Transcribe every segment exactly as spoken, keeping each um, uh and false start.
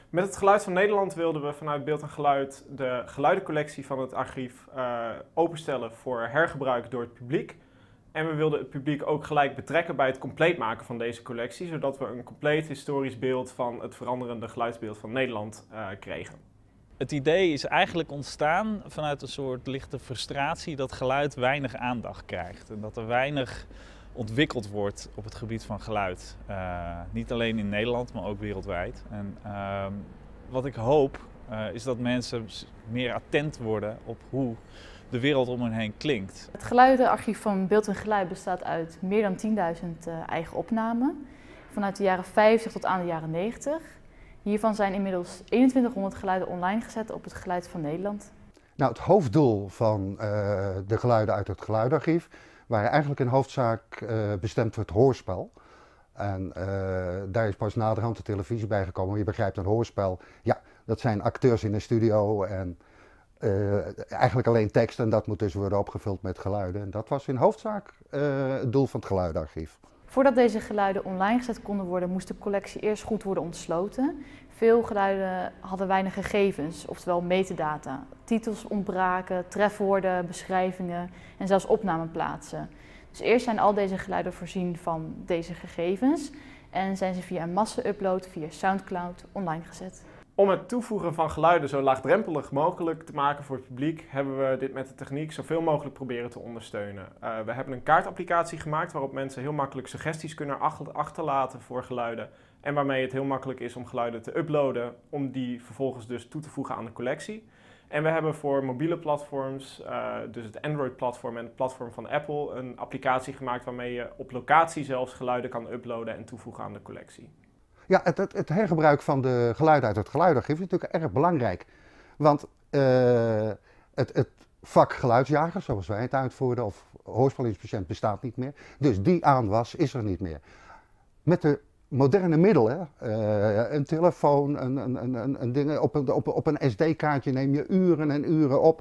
Met het Geluid van Nederland wilden we vanuit Beeld en Geluid de geluidencollectie van het archief uh, openstellen voor hergebruik door het publiek. En we wilden het publiek ook gelijk betrekken bij het compleet maken van deze collectie, zodat we een compleet historisch beeld van het veranderende geluidsbeeld van Nederland uh, kregen. Het idee is eigenlijk ontstaan vanuit een soort lichte frustratie dat geluid weinig aandacht krijgt. En dat er weinig ontwikkeld wordt op het gebied van geluid. Uh, niet alleen in Nederland, maar ook wereldwijd. En uh, wat ik hoop uh, is dat mensen meer attent worden op hoe de wereld om hen heen klinkt. Het geluidenarchief van Beeld en Geluid bestaat uit meer dan tienduizend uh, eigen opnamen. Vanuit de jaren vijftig tot aan de jaren negentig. Hiervan zijn inmiddels eenentwintighonderd geluiden online gezet op het Geluid van Nederland. Nou, het hoofddoel van uh, de geluiden uit het geluidenarchief waren eigenlijk in hoofdzaak uh, bestemd voor het hoorspel. En uh, daar is pas naderhand de televisie bijgekomen. Je begrijpt, een hoorspel, ja, dat zijn acteurs in een studio en uh, eigenlijk alleen tekst en dat moet dus worden opgevuld met geluiden. En dat was in hoofdzaak uh, het doel van het geluidenarchief. Voordat deze geluiden online gezet konden worden, moest de collectie eerst goed worden ontsloten. Veel geluiden hadden weinig gegevens, oftewel metadata. Titels ontbraken, trefwoorden, beschrijvingen en zelfs opnameplaatsen. Dus eerst zijn al deze geluiden voorzien van deze gegevens en zijn ze via een massa-upload via Soundcloud online gezet. Om het toevoegen van geluiden zo laagdrempelig mogelijk te maken voor het publiek, hebben we dit met de techniek zoveel mogelijk proberen te ondersteunen. Uh, we hebben een kaartapplicatie gemaakt waarop mensen heel makkelijk suggesties kunnen achterlaten voor geluiden. En waarmee het heel makkelijk is om geluiden te uploaden, om die vervolgens dus toe te voegen aan de collectie. En we hebben voor mobiele platforms, uh, dus het Android-platform en het platform van Apple, een applicatie gemaakt waarmee je op locatie zelfs geluiden kan uploaden en toevoegen aan de collectie. Ja, het, het, het hergebruik van de geluiden uit het geluidenarchief is natuurlijk erg belangrijk. Want uh, het, het vak geluidsjager, zoals wij het uitvoerden, of hoorspelinstrument bestaat niet meer. Dus die aanwas is er niet meer. Met de moderne middelen, uh, een telefoon, een, een, een, een ding, op een, op, op een S D-kaartje neem je uren en uren op.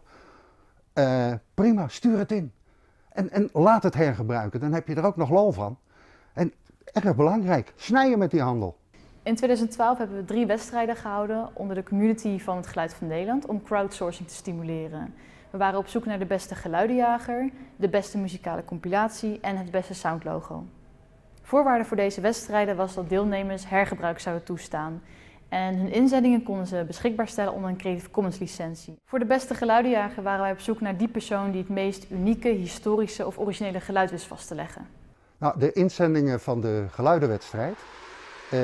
Uh, prima, stuur het in. En, en laat het hergebruiken, dan heb je er ook nog lol van. En erg belangrijk, snijden met die handel. In tweeduizend twaalf hebben we drie wedstrijden gehouden onder de community van het Geluid van Nederland om crowdsourcing te stimuleren. We waren op zoek naar de beste geluidenjager, de beste muzikale compilatie en het beste soundlogo. Voorwaarde voor deze wedstrijden was dat deelnemers hergebruik zouden toestaan. En hun inzendingen konden ze beschikbaar stellen onder een Creative Commons licentie. Voor de beste geluidenjager waren wij op zoek naar die persoon die het meest unieke, historische of originele geluid wist vast te leggen. Nou, de inzendingen van de geluidenwedstrijd, uh,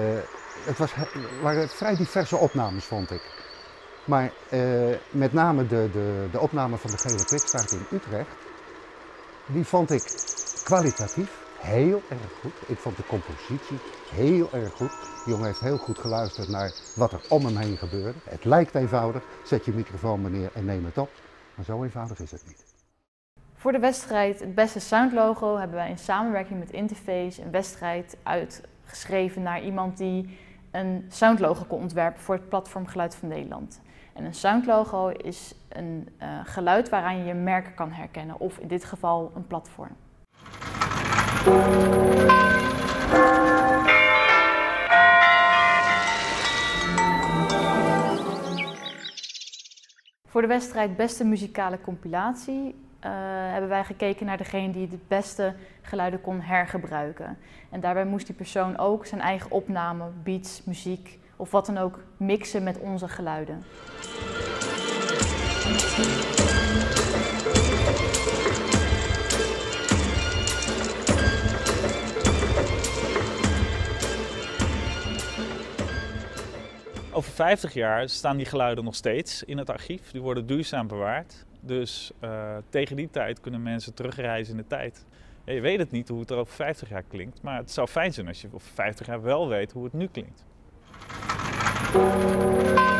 het was, waren vrij diverse opnames, vond ik. Maar uh, met name de, de, de opname van de Gele Kwikstaart in Utrecht, die vond ik kwalitatief heel erg goed. Ik vond de compositie heel erg goed. De jongen heeft heel goed geluisterd naar wat er om hem heen gebeurde. Het lijkt eenvoudig, zet je microfoon maar neer en neem het op. Maar zo eenvoudig is het niet. Voor de wedstrijd Het Beste Soundlogo hebben wij in samenwerking met Interface een wedstrijd uitgeschreven naar iemand die een soundlogo kon ontwerpen voor het platform Geluid van Nederland. En een soundlogo is een uh, geluid waaraan je je merk kan herkennen, of in dit geval een platform. Voor de wedstrijd Beste Muzikale Compilatie uh, hebben wij gekeken naar degene die het beste geluiden kon hergebruiken. En daarbij moest die persoon ook zijn eigen opname, beats, muziek of wat dan ook mixen met onze geluiden. Over vijftig jaar staan die geluiden nog steeds in het archief. Die worden duurzaam bewaard. Dus uh, tegen die tijd kunnen mensen terugreizen in de tijd. Ja, je weet het niet hoe het er over vijftig jaar klinkt, maar het zou fijn zijn als je over vijftig jaar wel weet hoe het nu klinkt.